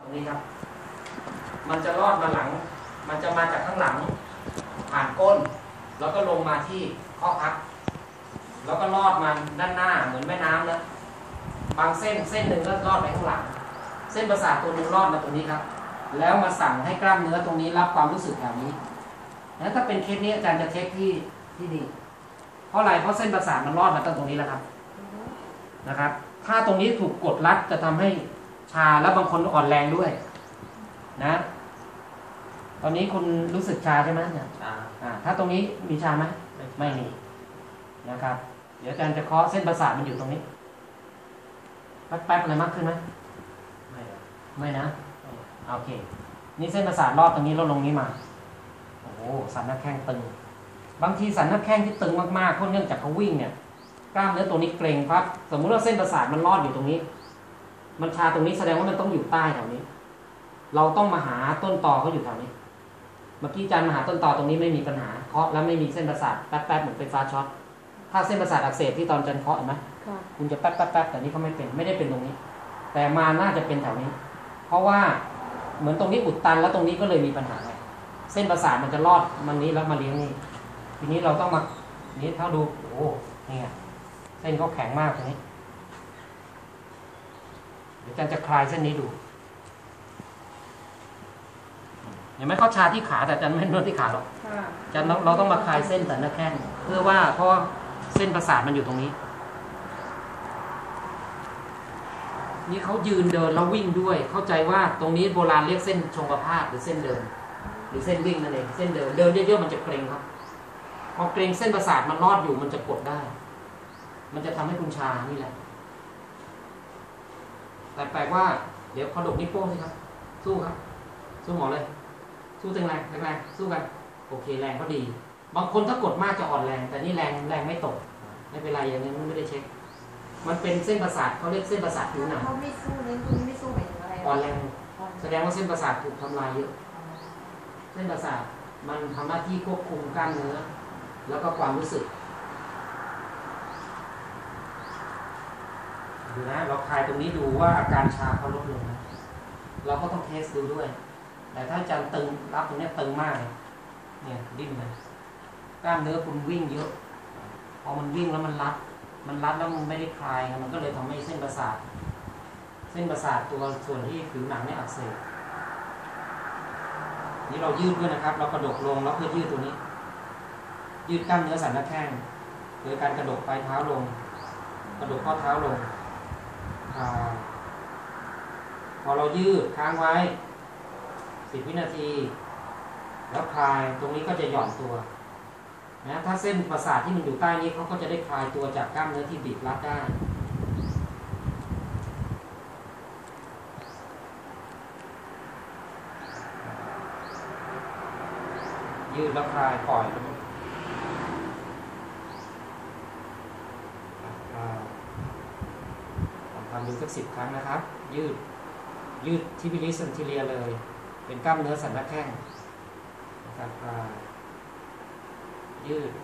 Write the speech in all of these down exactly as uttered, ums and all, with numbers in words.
ตรงนี้ครับมันจะลอดมาหลังมันจะมาจากข้างหลังผ่านก้นแล้วก็ลงมาที่ข้อพับแล้วก็ลอดมาด้านหน้าเหมือนแม่น้ำนะบางเส้นเส้นหนึ่งก็ลอดไปข้างหลังเส้นประสาทตัวนึงลอดมาตรงนี้ครับแล้วมาสั่งให้กล้ามเนื้อตรงนี้รับความรู้สึกแบบนี้แล้วถ้าเป็นเคสนี้อาจารย์จะเทคที่ที่นี่เพราะอะไรเพราะเส้นประสาทมันลอดมาตั้งตรงนี้แล้วครับนะครับถ้าตรงนี้ถูกกดรัดจะทำให้ชาแล้วบางคนอ่อนแรงด้วยนะตอนนี้คุณรู้สึกชาใช่ไหมเนี่ยชาอ่าถ้าตรงนี้มีชาไหมไม่มีนะครับเดี๋ยวอาจารย์จะเคาะเส้นประสาทมันอยู่ตรงนี้แป๊บๆอะไรมากขึ้นไหมไม่ไม่นะโอเคนี่เส้นประสาทรอบตรงนี้ลดลงนี้มาโอ้โหสันหน้าแข้งตึงบางทีสันหน้าแข้งที่ตึงมากๆเพราะเนื่องจากเขาวิ่งเนี่ยกล้ามเนื้อตัวนี้เกร็งครับสมมุติว่าเส้นประสาทมันรอดอยู่ตรงนี้มันชาตรงนี้แสดงว่ามันต้องอยู่ใต้แถวนี้เราต้องมาหาต้นตอเขาอยู่แถวนี้เมื่อกี้อาจารย์มาหาต้นตอตรงนี้ไม่มีปัญหาเคาะแล้วไม่มีเส้นประสาทแป๊บๆเหมือนไฟฟ้าช็อตถ้าเส้นประสาทอักเสบที่ตอนอาจารย์เคาะเห็นไหมคุณจะแป๊บๆแต่นี้เขาไม่เป็นไม่ได้เป็นตรงนี้แต่มาน่าจะเป็นแถวนี้เพราะว่าเหมือนตรงนี้อุดตันแล้วตรงนี้ก็เลยมีปัญหาเส้นประสาทมันจะรอดมันนี้แล้วมาเลี้ยงนี่ทีนี้เราต้องมานี้เท่าดูโอ้นี่ไงเส้นเขาแข็งมากตรงนี้เดี๋ยวอาจารย์จะคลายเส้นนี้ดูเห็นไหมเขาชาที่ขาแต่อาจารย์ไม่นวดที่ขาหรอกอาจารย์เราต้องมาคลายเส้นสันหน้าแข้งเพื่อว่าเพราะเส้นประสาทมันอยู่ตรงนี้นี่เขายืนเดินแล้ววิ่งด้วยเข้าใจว่าตรงนี้โบราณเรียกเส้นชงกภาพหรือเส้นเดินหรือเส้นวิ่งนั่นเองเส้นเดินเดินเยอะๆมันจะเกร็งครับพอเกร็งเส้นประสาทมันรอดอยู่มันจะกดได้มันจะทำให้คุณชานี่แหละแต่แปลว่าเดี๋ยวพอดกนิ้วโป้งสิครับสู้ครับสู้หมอเลยสู้แรงแรงสู้กันโอเคแรงก็ดีบางคนถ้ากดมากจะอ่อนแรงแต่นี่แรงแรงไม่ตกไม่เป็นไรอย่างนี้ไม่ได้เช็คมันเป็นเส้นประสาทเขาเรียกเส้นประสาทผิวหนังเขาไม่สู้เลยคุณไม่สู้หมายถึงอะไรอ่อนแรงแสดงว่าเส้นประสาทถูกทำลายเยอะเส้นประสาทมันทำหน้าที่ควบคุมกล้ามเนื้อแล้วก็ความรู้สึกดูนะเราคลายตรงนี้ดูว่าอาการชาเขาลดลงนะเราก็ต้องเทสดูด้วยแต่ถ้าอาจารย์ตึงรับตรงนี้ตึงมากเนี่ยดิ้นเลยกล้ามเนื้อคุณวิ่งเยอะพอมันวิ่งแล้วมันรัดมันรัดแล้วมันไม่ได้คลายมันก็เลยทำให้เส้นประสาทเส้นประสาทตัวส่วนที่ผิวหนังเนี่ยอักเสบนี่เรายืดด้วยนะครับเรากระดกลงแล้วเพื่อยืดตัวนี้ยืดกล้ามเนื้อสันหน้าแข้งโดยการกระดกปลายเท้าลงกระดกข้อเท้าลงพอเรายืดค้างไว้สิบวินาทีแล้วคลายตรงนี้ก็จะหย่อนตัวนะถ้าเส้นประสาทที่มันอยู่ใต้นี้เขาก็จะได้คลายตัวจากกล้ามเนื้อที่บีบรัดได้ยืดแล้วคลายปล่อยทำดูสักสิบครั้งนะครับยืดยืดที่บิลิสันทิเลียเลยเป็นกล้ามเนื้อสันหน้าแข้งนะครับยืด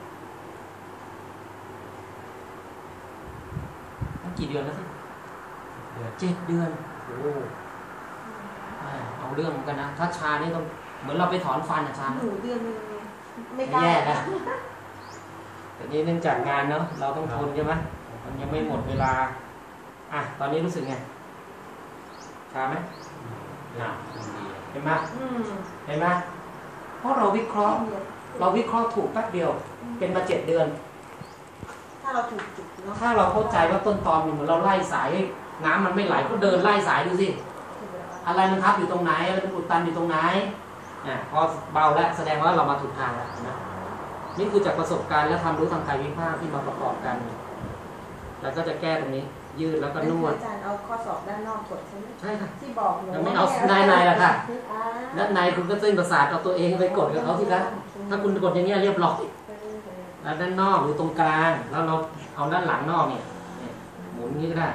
ตั้งกี่เดือนแล้วสิเดือนเจ็ดเดือนโอ้เอาเรื่องกันนะถ้าชานี่ต้องเหมือนเราไปถอนฟันอะชาหนูเดือนนึงไม่แย่นะแต่นี้เนื่องจากงานเนาะเราต้องทนใช่ไหมมันยังไม่หมดเวลาอ่ะตอนนี้รู้สึกไงชาไหมเห็นไหมเห็นไหมเพราะเราวิเคราะห์เราวิเคราะห์ถูกแป๊บเดียวเป็นมาเจ็ดเดือนถ้าเราถูกจุดถ้าเราเข้าใจว่าต้นตอมันเหมือนเราไล่สายน้ำมันไม่ไหลก็เดินไล่สายดูสิอะไรมันทับอยู่ตรงไหนอะไรมันอุดตันอยู่ตรงไหนอ่ะพอเบาแล้วแสดงว่าเรามาถูกทางแล้วนะนี่คือจากประสบการณ์และความรู้ทางกายวิภาคที่มาประกอบกันแล้วก็จะแก้ตรงนี้ยืดแล้วก็นวดอาจารย์เอาข้อศอกด้านนอกกดใช่ไหมใช่ค่ะที่บอกหนูไม่เอาในในละค่ะด้านในคุณก็เส้นประสาทเอาตัวเองไปกดกับเขาสิคะถ้าคุณกดอย่างเงี้ยเรียบร้อยแล้วด้านนอกหรือตรงกลางแล้วเราเอาด้านหลังนอกเนี่ยหมุนนี้ก็ได้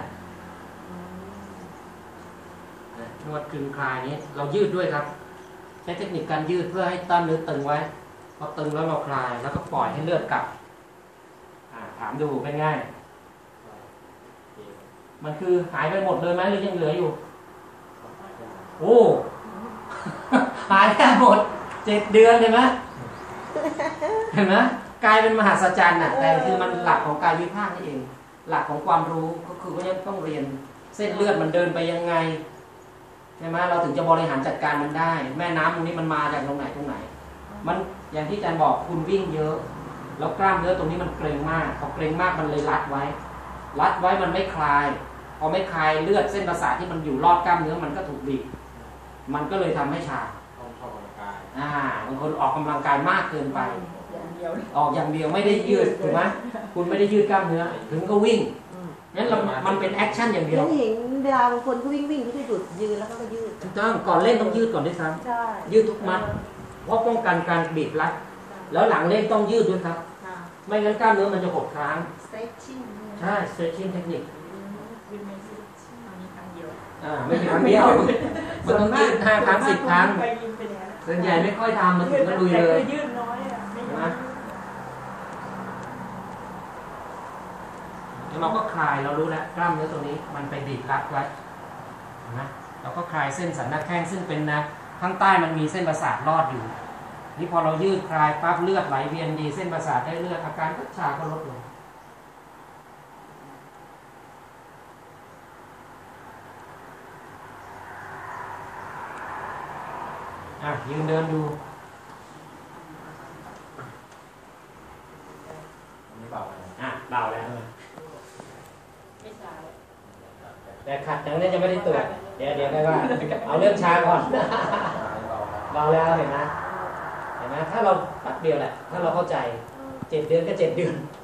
นวดกึ่งคลายนี้เรายืดด้วยครับใช้เทคนิคการยืดเพื่อให้ต้านเนื้อตึงไว้พอตึงแล้วเราคลายแล้วก็ปล่อยให้เลือดกลับถามดูง่ายๆมันคือหายไปหมดเลยไหมหรือยังเหลืออยู่ หโอ้ หายแค่หมดเจ็ดเดือนเห็นไหมเห็นไหมกลายเป็นมหัศจรรย์น่ะแต่คือมันหลักของกายวิภาคนี่เองหลักของความรู้ก็คือว่าต้องเรียนเส้นเลือดมันเดินไปยังไงใช่ไหมเราถึงจะบริหารจัดการมันได้ แม่น้ำตรงนี้มันมาจากตรงไหนตรงไหนมันอย่างที่อาจารย์บอกคุณวิ่งเยอะแล้วกล้ามเนื้อตรงนี้มันเกร็งมากพอเกร็งมากมันเลยรัดไว้รัดไว้มันไม่คลายพอไม่คลายเลือดเส้นประสาทที่มันอยู่รอบกล้ามเนื้อมันก็ถูกบีบมันก็เลยทำให้ชาออกกำลังกายอ่าบางคนออกกำลังกายมากเกินไปออกอย่างเดียวไม่ได้ยืดถูกไหมคุณไม่ได้ยืดกล้ามเนื้อถึงก็วิ่งนั้นเรามันเป็นแอคชั่นอย่างเดียวเห็นเวลาบางคนเขาวิ่งวิ่งเขาจะหยุดยืนแล้วเขาก็ยืดถูกต้องก่อนเล่นต้องยืดก่อนด้วยซ้ำยืดทุกมัดเพราะป้องกันการบีบรัดแล้วหลังเล่นต้องยืดด้วยครับไม่งั้นกล้ามเนื้อมันจะหดค้างใช่ stretching technique อ่าไม่ใช่ครั้งเดียวมันต้องยืดห้าครั้งสิบครั้งส่วนใหญ่ไม่ค่อยทำมันถึงก็ลุยเลยยืดน้อยอ่ะนะแล้วเราก็คลายเรารู้แล้วกล้ามเนื้อตัวนี้มันไปบีบรัดไว้นะเราก็คลายเส้นสันหน้าแข้งซึ่งเป็นนะข้างใต้มันมีเส้นประสาทรอดอยู่นี่พอเรายืดคลายปั๊บเลือดไหลเวียนดีเส้นประสาทได้เลือดอาการก็ชาก็ลดลงอ่ะยืนเดินดูอันนี้เบาแล้วอ่ะเบาแล้วไม่ชาแต่ขัดอย่างนี้จะไม่ได้ตรวจเดี๋ยวเดี๋ยวได้ว่าเอาเรื่องชาก่อนเบาแล้วเห็นไหมเห็นไหมถ้าเราแป๊บเดียวแหละถ้าเราเข้าใจเจ็ดเดือนก็เจ็ดเดือน